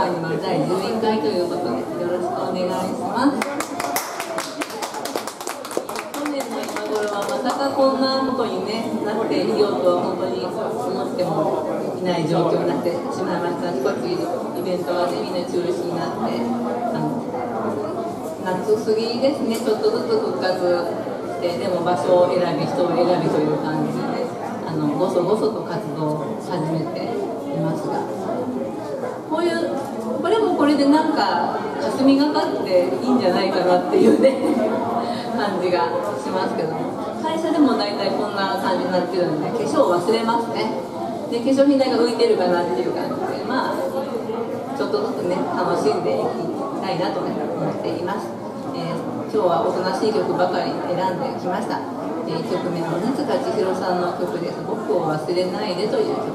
アニマル第11回ということでよろしくお願いします。去年の今頃はまさかこんなことに、なっていようとは本当に思ってもいない状況になってしまいました。少しイベントはみんな中止になって、夏過ぎですね、ちょっとずつ復活して、でも場所を選び、人を選びという感じで、ごそごそと活動を始めていますが、これもこれでなんか霞がかっていいんじゃないかなっていうね感じがしますけども、会社でも大体こんな感じになってるんで、化粧を忘れますね。で、化粧品代が浮いてるかなっていう感じで、まあちょっとずつね楽しんでいきたいなと思っています。今日はおとなしい曲ばかり選んできました。1曲目の夏塚千尋さんの曲です。僕を忘れないでという曲。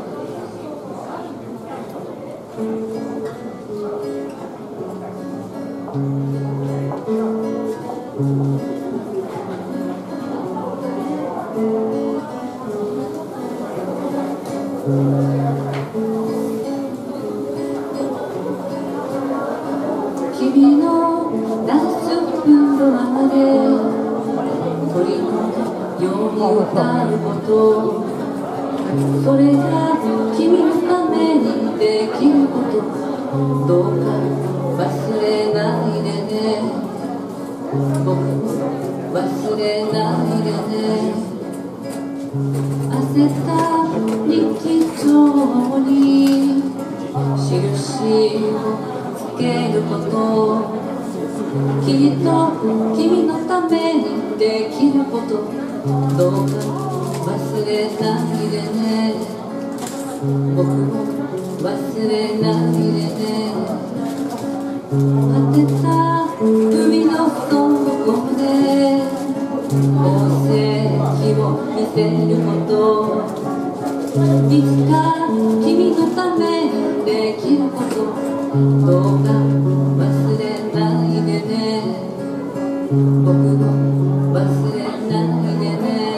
君のダンスフロアで鳥のように歌うこと、それが君のためにできること、どうか忘れないでね、僕忘れないでね。焦った日記帳に印をつけること、きっと君のためにできること、どうか忘れないでね、僕を忘れないでね。果てた海の底で宝石を見せること、いつか君のためにできること、どうか忘れないでね、僕を忘れないでね。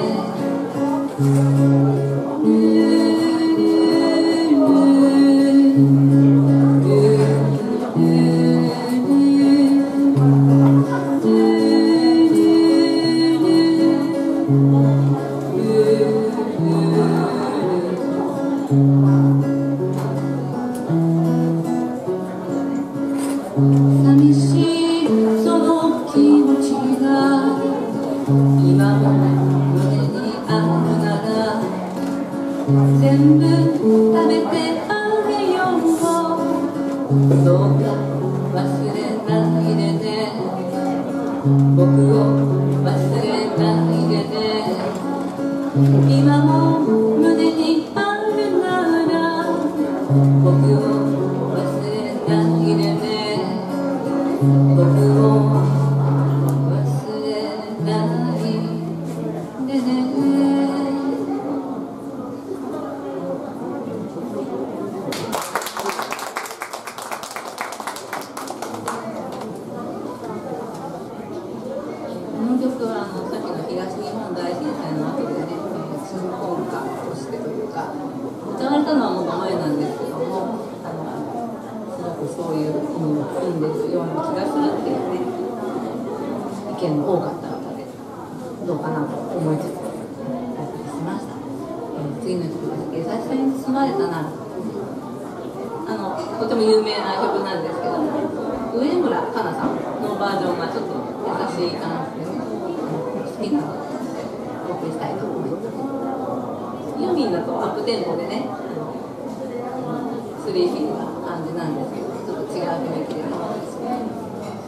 寂しいその気持ちが今も胸にあるなら、全部食べてあげよう、どうか忘れないでね、僕を忘れないでね。今も胸にあるなら、僕を忘れないでね、僕を忘れないでね。この曲はさっきの東日本大震災の後でね、鎮魂歌としてというか、歌われたのはもっと前なんですけども、すごくそういう意味を含んでいるような気がするっていうね、意見の多かった歌で、どうかなと思いつつお送りしました。次の曲です。優しさに包まれたなら、とても有名な曲なんですけども、上村かなさんのバージョンがちょっと優しい感じでね、好きなのでお送りしたいと思います。ユーミンだとアップテンポでね、スリーピーな感じなんですけど、ちょっと違う雰囲気でお送りします。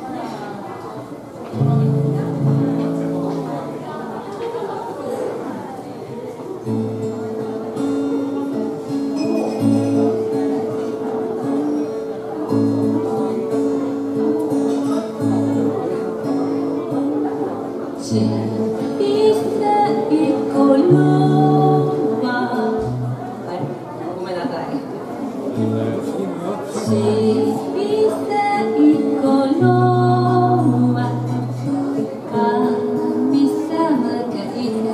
小さい頃は、ごめんなさい。小さい頃は神様がいて、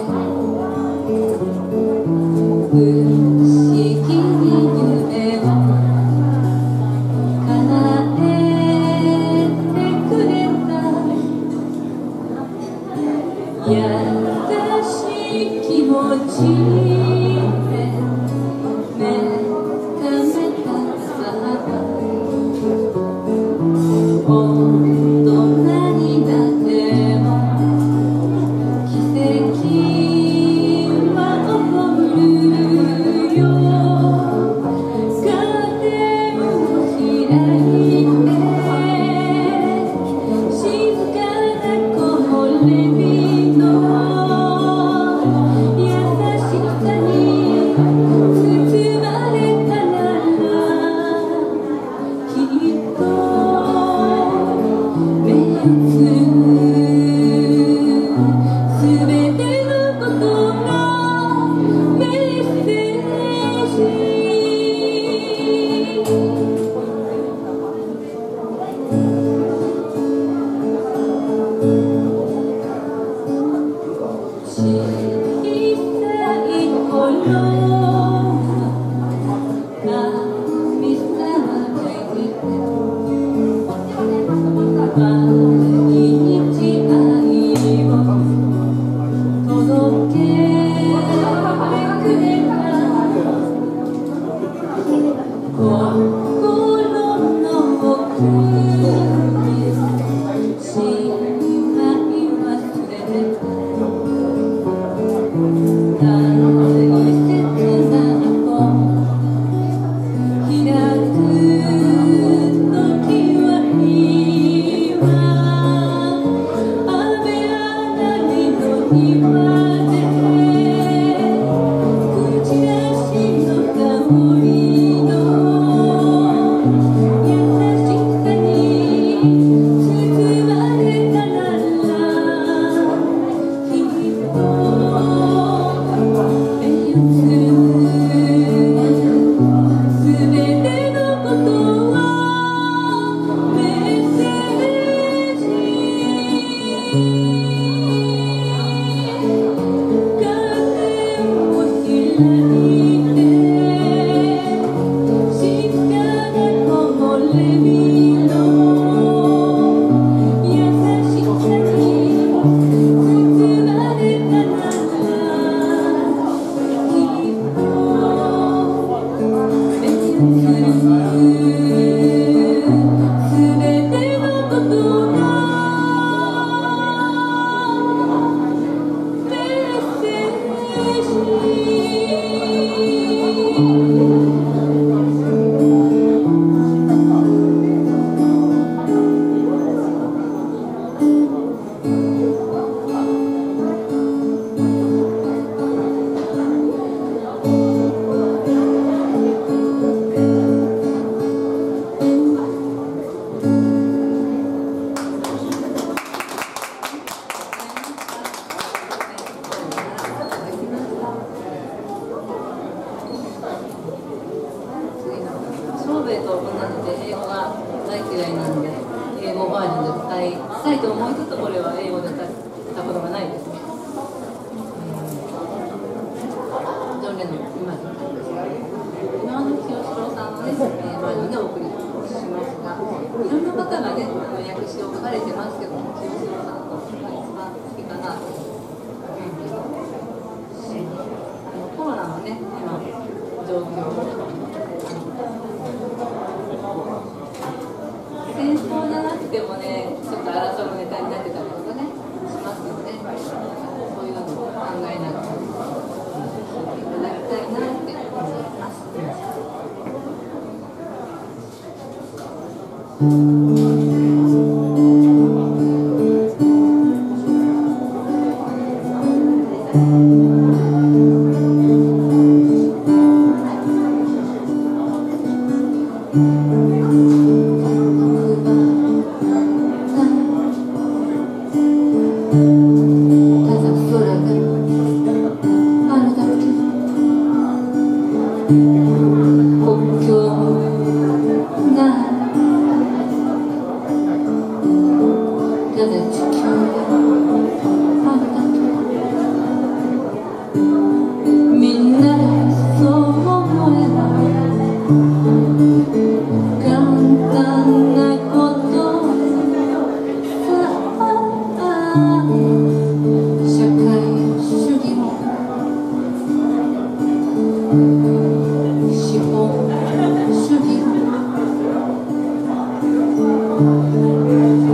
不思議に夢を叶どんなになっても奇跡は起こるよ。カーテンを開いて静かな木漏れ日の優しさに包まれたならきっと目をつぶすべてのことがメッセージ。小さい頃神様がいて毎日愛を届けてくれた心の奥にしまい忘れてたベートーブなので英語が大嫌いなので英語バージョンで歌いたいと思いつつこれは英語で歌ったことがないですね。ジョン・レノン今の清志郎さんのねバージョンでお送りしますが、いろんな方がね訳詞を書かれてますけども、清志郎さんのが一番好きかなと思います。コロナのね今状況戦争じゃなくてもね、ちょっと争うネタになってたりとかね、しますので、そういうのを考えながら聞いていただきたいなって思います。資本主義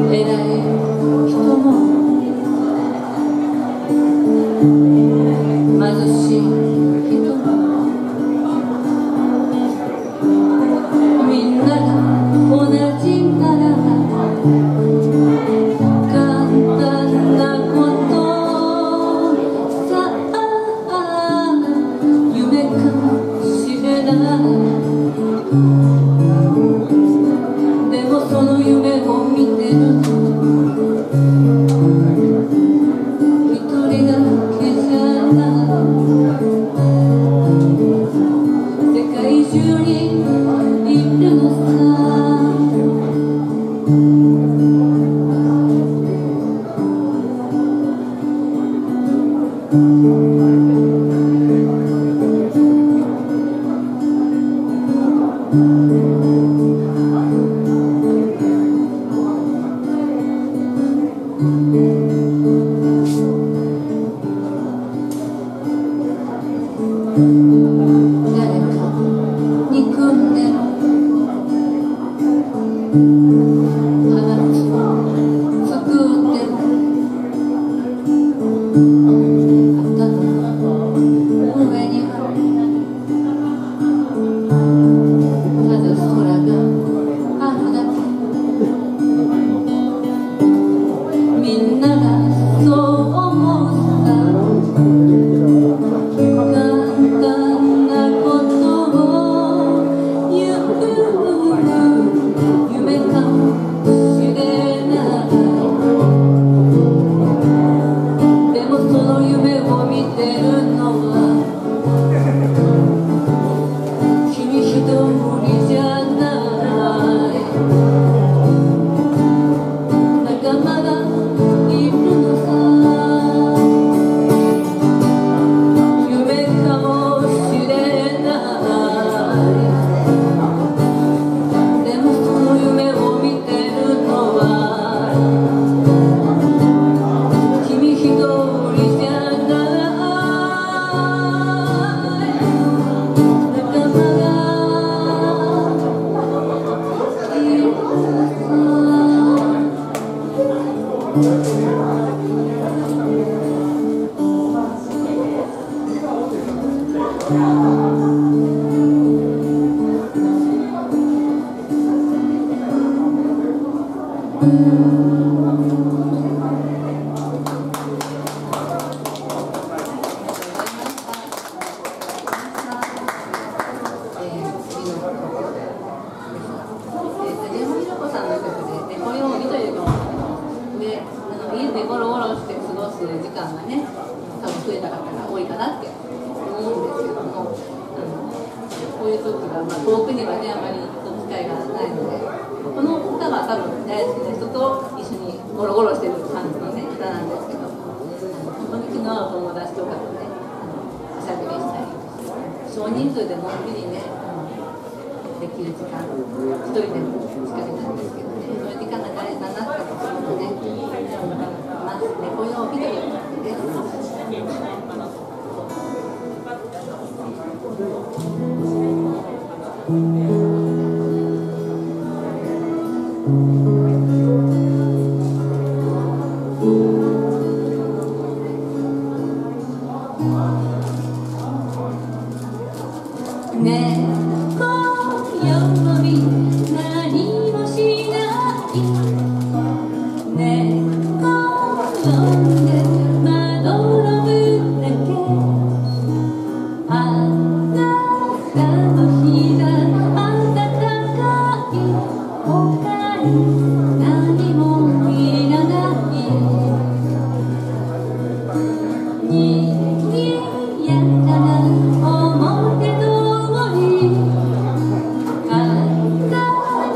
「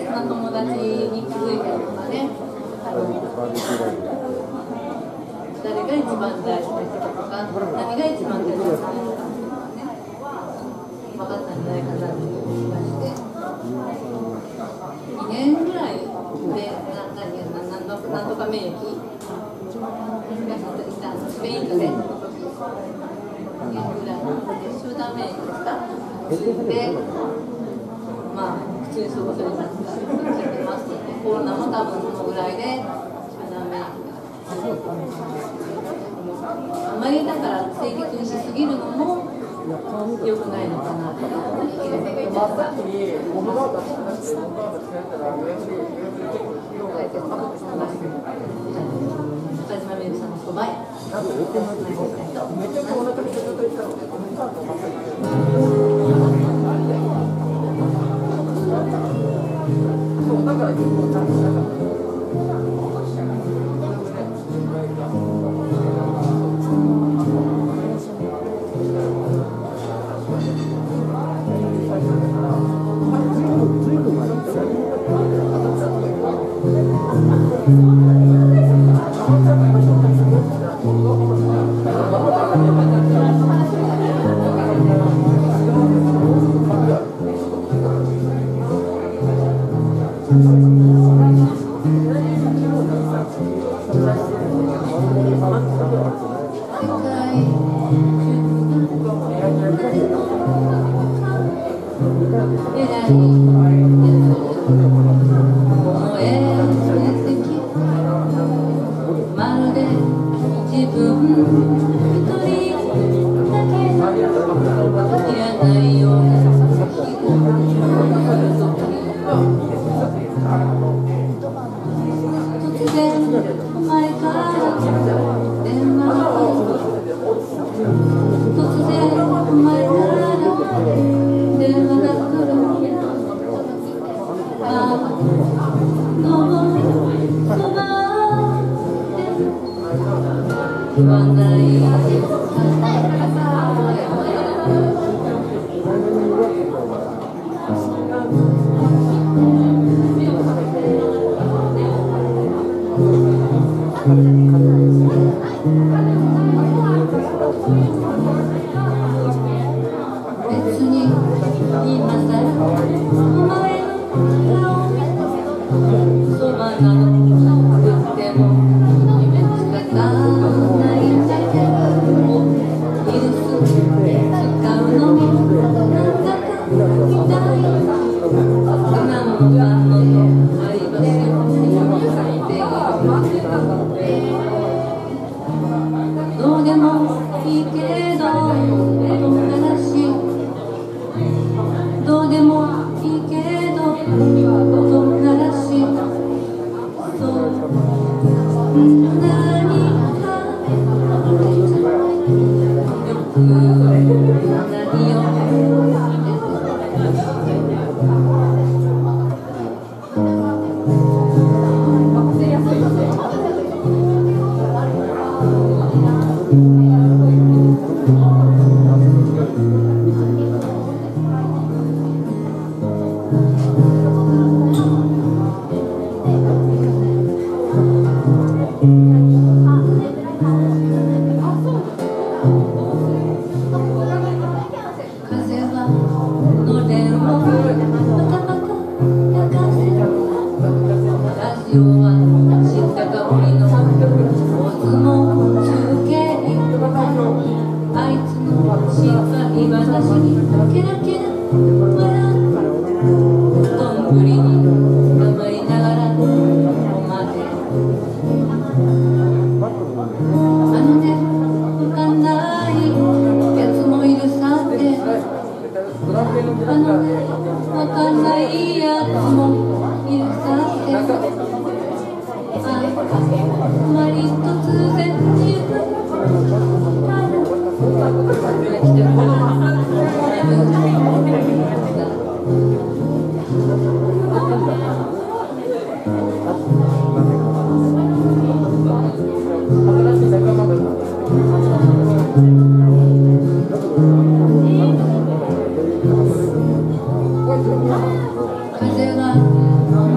な友達に気づいたりとかね、誰が一番大事な人とか、何が一番大事な人とかね、分かったんじゃないかなっていう気がして、2年ぐらいで、なんとか免疫がスペイン風邪の時、2年ぐらいで集団免疫ですかで、まあ、普通に過ごせるようになってますので、コロナも多分そのぐらいで集団免疫が。あまりだから清潔にしすぎるのも良くないのかなと思って中島みゆきさんのそばへ風が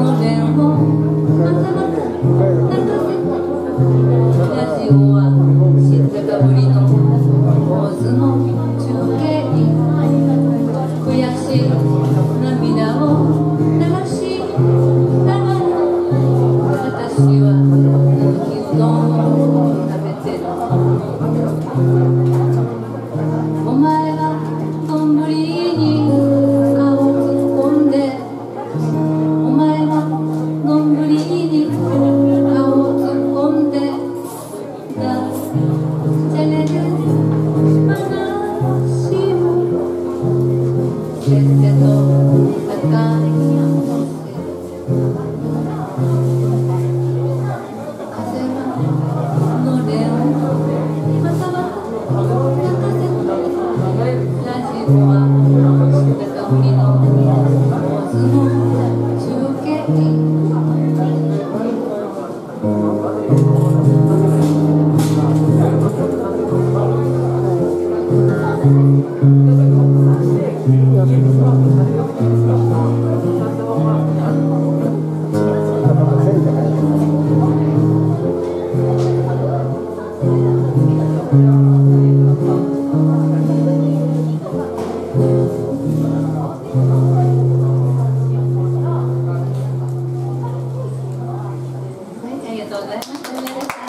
ありがとうございました。